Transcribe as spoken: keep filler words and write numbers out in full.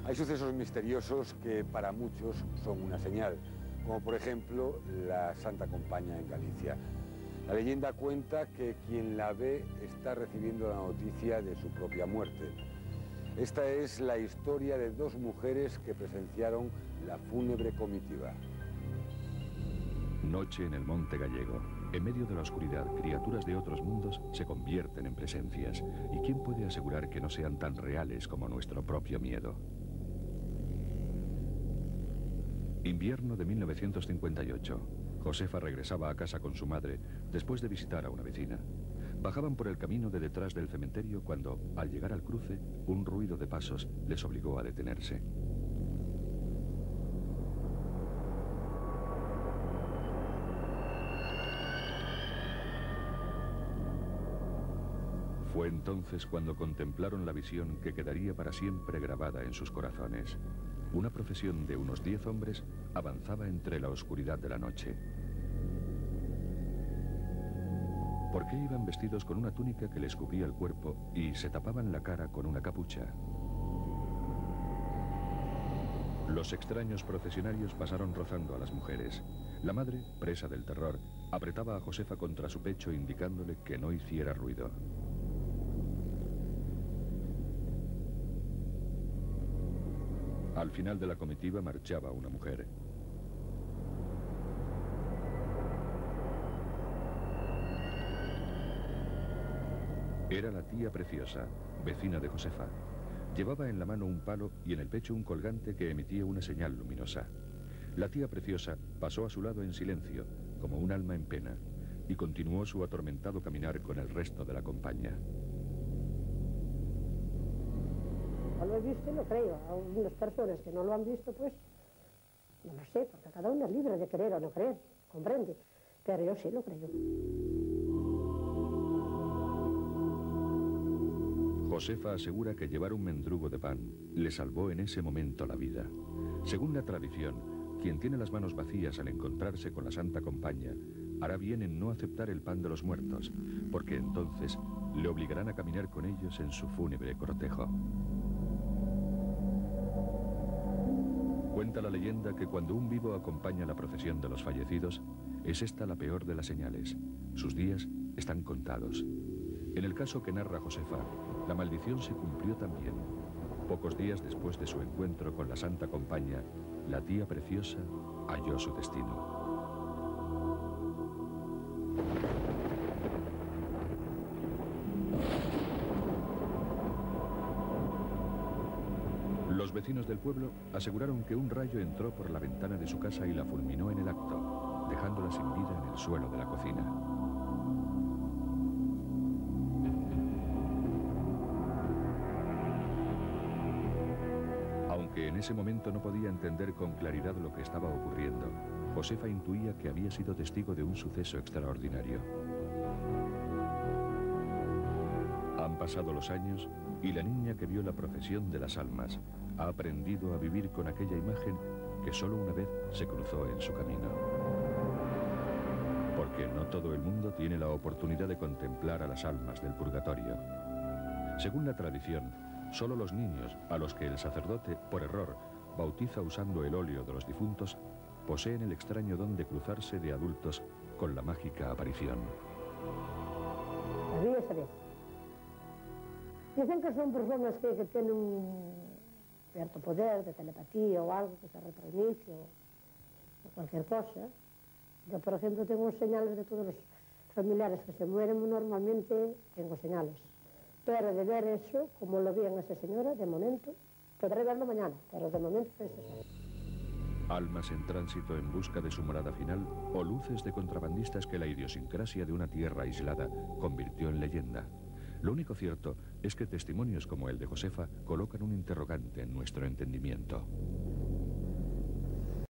Hay sucesos misteriosos que para muchos son una señal, como por ejemplo la Santa Compaña en Galicia. La leyenda cuenta que quien la ve está recibiendo la noticia de su propia muerte. Esta es la historia de dos mujeres que presenciaron la fúnebre comitiva. Noche en el Monte Gallego. En medio de la oscuridad, criaturas de otros mundos se convierten en presencias. ¿Y quién puede asegurar que no sean tan reales como nuestro propio miedo? Invierno de mil novecientos cincuenta y ocho. Josefa regresaba a casa con su madre después de visitar a una vecina. Bajaban por el camino de detrás del cementerio cuando, al llegar al cruce, un ruido de pasos les obligó a detenerse. Fue entonces cuando contemplaron la visión que quedaría para siempre grabada en sus corazones. Una procesión de unos diez hombres avanzaba entre la oscuridad de la noche. ¿Por qué iban vestidos con una túnica que les cubría el cuerpo y se tapaban la cara con una capucha? Los extraños procesionarios pasaron rozando a las mujeres. La madre, presa del terror, apretaba a Josefa contra su pecho indicándole que no hiciera ruido. Al final de la comitiva marchaba una mujer. Era la tía Preciosa, vecina de Josefa. Llevaba en la mano un palo y en el pecho un colgante que emitía una señal luminosa. La tía Preciosa pasó a su lado en silencio, como un alma en pena, y continuó su atormentado caminar con el resto de la compañía. No lo he visto y lo creo. A unas personas que no lo han visto, pues, no lo sé, porque cada uno es libre de creer o no creer, comprende, pero yo sí lo creo. Josefa asegura que llevar un mendrugo de pan le salvó en ese momento la vida. Según la tradición, quien tiene las manos vacías al encontrarse con la Santa Compañía hará bien en no aceptar el pan de los muertos, porque entonces le obligarán a caminar con ellos en su fúnebre cortejo. Cuenta la leyenda que cuando un vivo acompaña la procesión de los fallecidos, es esta la peor de las señales. Sus días están contados. En el caso que narra Josefa, la maldición se cumplió también. Pocos días después de su encuentro con la Santa Compañía, la tía Preciosa halló su destino. Los vecinos del pueblo aseguraron que un rayo entró por la ventana de su casa y la fulminó en el acto, dejándola sin vida en el suelo de la cocina. Aunque en ese momento no podía entender con claridad lo que estaba ocurriendo, Josefa intuía que había sido testigo de un suceso extraordinario. Han pasado los años y la niña que vio la procesión de las almas ha aprendido a vivir con aquella imagen que solo una vez se cruzó en su camino. Porque no todo el mundo tiene la oportunidad de contemplar a las almas del purgatorio. Según la tradición, solo los niños, a los que el sacerdote, por error, bautiza usando el óleo de los difuntos, poseen el extraño don de cruzarse de adultos con la mágica aparición. Dicen que son personas que, que tienen un cierto poder de telepatía o algo que se retransmite o, o cualquier cosa. Yo, por ejemplo, tengo señales de todos los familiares que se mueren normalmente, tengo señales. Pero de ver eso, como lo vi en esa señora, de momento, podré verlo mañana, pero de momento es eso. Almas en tránsito en busca de su morada final o luces de contrabandistas que la idiosincrasia de una tierra aislada convirtió en leyenda. Lo único cierto es que testimonios como el de Josefa colocan un interrogante en nuestro entendimiento.